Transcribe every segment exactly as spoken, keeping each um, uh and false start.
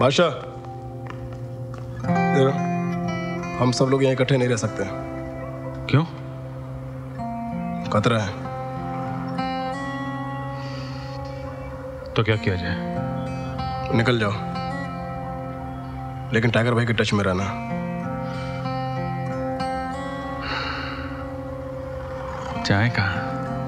आशा, हम सब लोग यहाँ इकट्ठे नहीं रह सकते। क्यों? खतरा है। तो क्या किया जाए? निकल जाओ, लेकिन टाइगर भाई के टच में रहना। जाए कहाँ?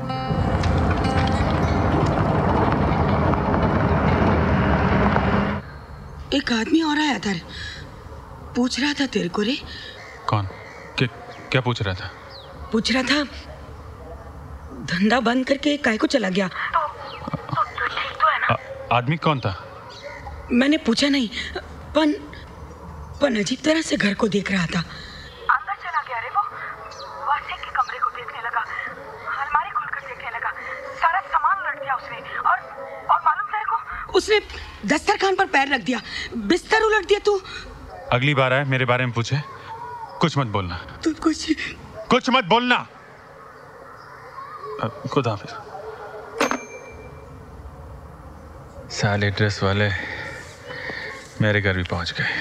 एक आदमी और आया था, पूछ रहा था तेरे को रे। कौन? क्या क्या पूछ रहा था? पूछ रहा था धंधा बंद करके काहे को चला गया। तो, तो, तो ठीक तो है ना? आ, आदमी कौन था? मैंने पूछा नहीं, पन पन अजीब तरह से घर को देख रहा था। अंदर चला गया रे वो, वासी के कमरे को देखने लगा, अलमारी खोलकर देखने लगा, सारा सामान लुट दिया उसने। और और मालूम तेरे को, उसने दस्तरखान पर पैर रख दिया, बिस्तर उलट दिया। तू अगली बार आए मेरे बारे में पूछे, कुछ मत बोलना। तू कुछ कुछ मत बोलना। खुदा हाफिज। साले ड्रेस वाले मेरे घर भी पहुंच गए।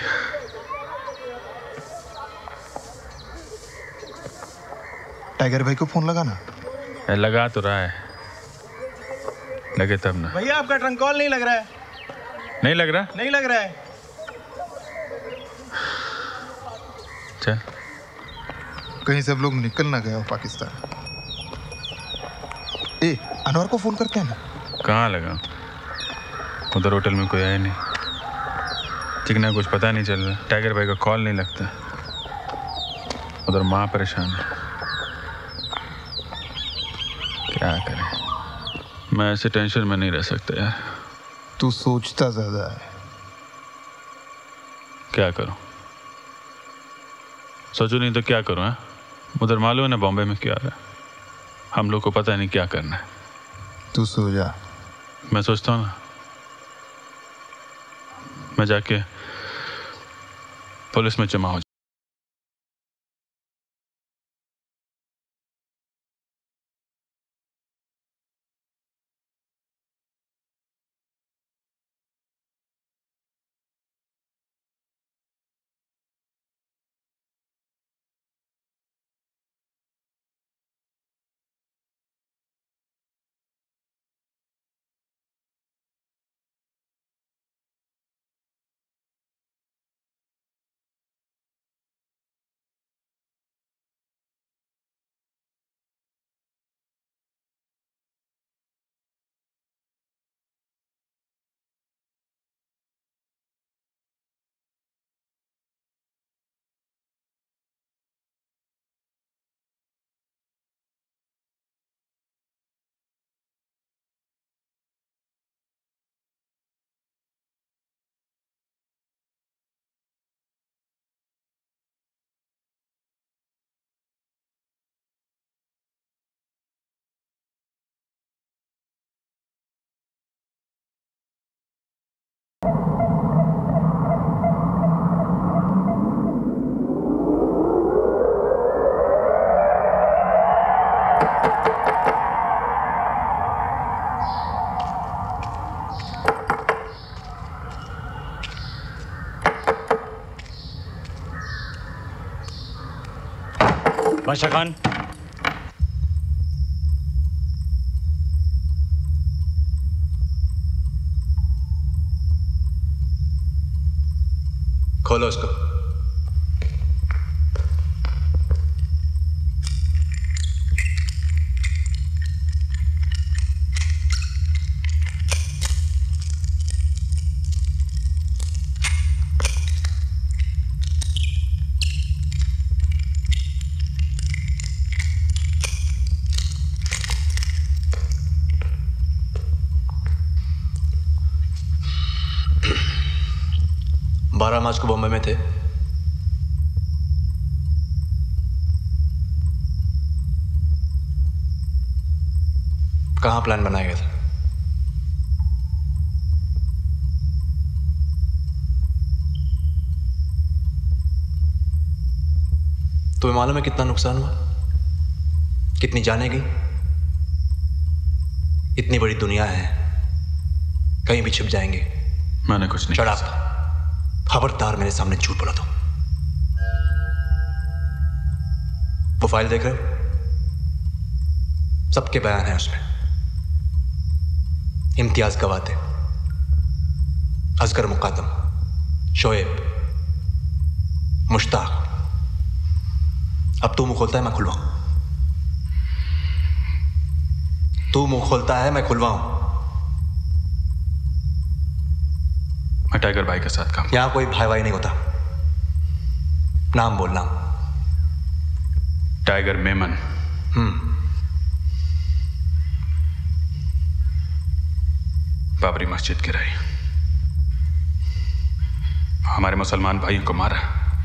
टाइगर भाई को फोन लगा ना। लगा तो रहा है, लगे तब ना। भैया आपका ट्रंक कॉल नहीं लग रहा है। नहीं लग रहा? नहीं लग रहा है। चल, कहीं सब लोग निकल ना गया हो पाकिस्तान। ए, अनवर को फोन करके आना। कहाँ लगा? उधर होटल में कोई आया नहीं। चिकना कुछ पता नहीं चल रहा। टाइगर भाई का कॉल नहीं लगता। उधर माँ परेशान है। क्या करें? मैं ऐसे टेंशन में नहीं रह सकता यार। तू सोचता ज्यादा है। क्या करूं? सोचूं नहीं तो क्या करूं? है उधर मालूम है ना बॉम्बे में क्या रहा है। हम लोग को पता नहीं क्या करना है। तू सो जा। मैं सोचता हूँ ना, मैं जाके पुलिस में जमा हो। बादशाह खान, खोलो उसको। बारह मार्च को बॉम्बे में थे। कहाँ प्लान बनाया गया था? तुम्हें मालूम है कितना नुकसान हुआ, कितनी जानें गई? इतनी बड़ी दुनिया है, कहीं भी छिप जाएंगे। मैंने कुछ नहीं। Shut up. खबरदार मेरे सामने झूठ बोला तो। वो फाइल देख रहे हो? सबके बयान है उसमें। इम्तियाज गवाते, असगर मुकादम, शोएब, मुश्ताक। अब तू मुंह खोलता है मैं खुलवाऊं, तू मुंह खोलता है मैं खुलवाऊं। मैं टाइगर भाई के साथ काम। यहां कोई भाई भाई नहीं होता। नाम बोल, नाम। टाइगर मेमन। हम्म बाबरी मस्जिद गिराई, हमारे मुसलमान भाइयों को मारा,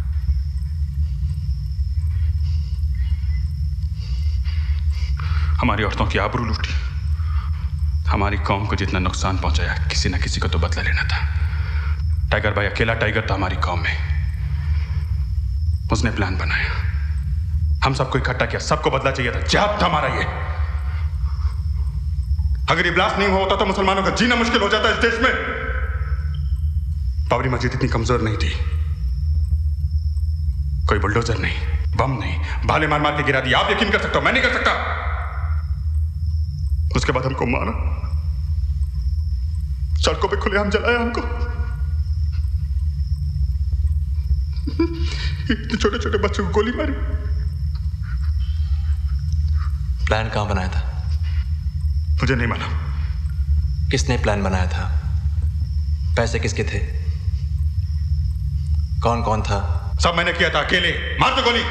हमारी औरतों की आबरू लूटी, हमारी कौम को जितना नुकसान पहुंचाया किसी न किसी को तो बदला लेना था। टाइगर भाई अकेला टाइगर था हमारी कौम में। उसने प्लान बनाया, हम सबको इकट्ठा किया, सबको बदला चाहिए था। जिहाद था हमारा ये। अगर ये ब्लास्ट नहीं हुआ होता तो मुसलमानों का जीना मुश्किल हो जाता इस देश में। बाबरी मस्जिद इतनी कमजोर नहीं थी, कोई बुलडोजर नहीं, बम नहीं, भाले मार मार के गिरा दिया। आप यकीन कर सकते हो, मैं नहीं कर सकता। उसके बाद हमको मारा, सड़कों पे खुलेआम जलाया हमको। इतने छोटे छोटे बच्चों को गोली मारी। प्लान कहां बनाया था? मुझे नहीं मालूम। किसने प्लान बनाया था? पैसे किसके थे? कौन कौन था? सब मैंने किया था अकेले। मार दो गोली।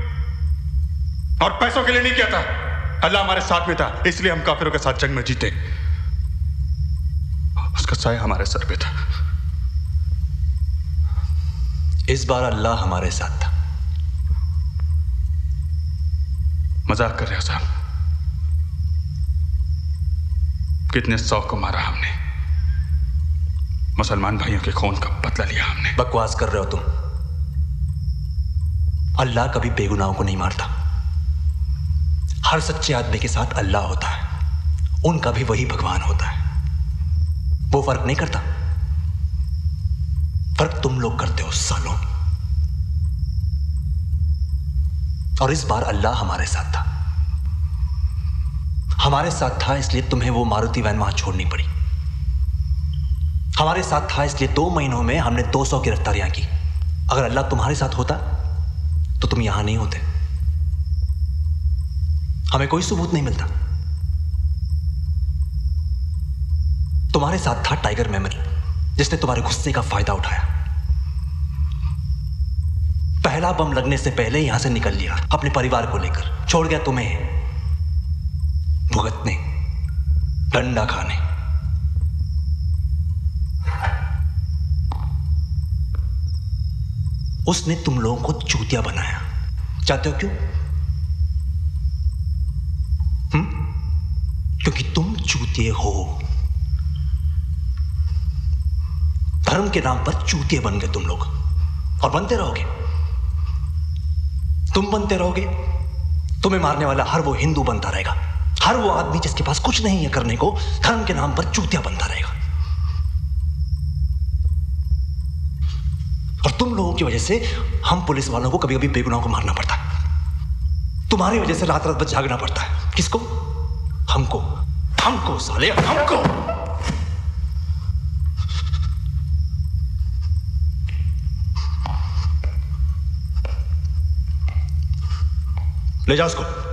और पैसों के लिए नहीं किया था, अल्लाह हमारे साथ में था, इसलिए हम काफिरों के साथ जंग में जीते। उसका साया हमारे सर पे था। इस बार अल्लाह हमारे साथ था। मजाक कर रहे हो साहब? कितने सौ को मारा हमने, मुसलमान भाइयों के खून का बदला लिया हमने। बकवास कर रहे हो तुम। अल्लाह कभी बेगुनाहों को नहीं मारता। हर सच्चे आदमी के साथ अल्लाह होता है, उनका भी वही भगवान होता है। वो फर्क नहीं करता। फर्क तुम लोग करते हो सालों। और इस बार अल्लाह हमारे साथ था। हमारे साथ था इसलिए तुम्हें वो मारुति वैन वहां छोड़नी पड़ी। हमारे साथ था इसलिए दो महीनों में हमने दो सौ गिरफ्तारियां की। अगर अल्लाह तुम्हारे साथ होता तो तुम यहां नहीं होते। हमें कोई सबूत नहीं मिलता। तुम्हारे साथ था टाइगर मेमन, जिसने तुम्हारे गुस्से का फायदा उठाया। पहला बम लगने से पहले यहां से निकल लिया अपने परिवार को लेकर। छोड़ गया तुम्हें भुगतने, डंडा खाने। उसने तुम लोगों को चूतिया बनाया। चाहते हो क्यों? हम्म? क्योंकि तुम चूतिए हो। धर्म के नाम पर चूतिए बन गए तुम लोग, और बनते रहोगे। तुम बनते रहोगे, तुम्हें मारने वाला हर वो हिंदू बनता रहेगा। हर वो आदमी जिसके पास कुछ नहीं है करने को, धर्म के नाम पर चूतिया बनता रहेगा। और तुम लोगों की वजह से हम पुलिस वालों को कभी कभी बेगुनाहों को मारना पड़ता है। तुम्हारी वजह से रात रात भर जागना पड़ता है। किसको? हमको। हमको साले, हमको। ले जाओ उसको।